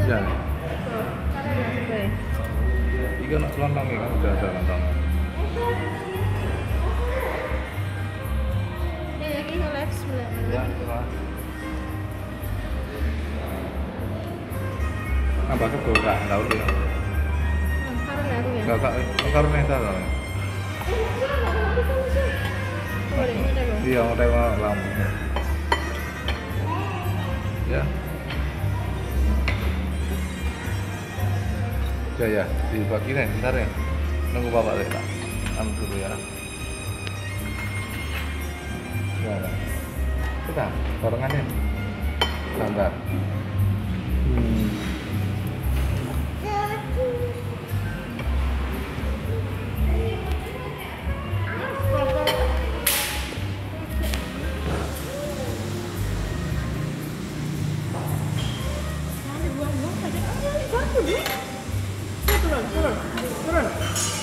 Ya. Cara ya coba. Iki ana lontong iki kan udah ada lontong. Ya iki relax Ya, mulai. terus. Nambah sego kak, enggak udah. Karo ya aku ya. Enggak kak, karo neta loh. Boleh ini dulu. Iya, udah lampu. Ya. Ya ya, dibagi nih, bentar ya. Nunggu bapak deh kak. Anu dulu ya. Ya. Kita barengan ya. Bentar. Buang-buang saja. Turun. Turun.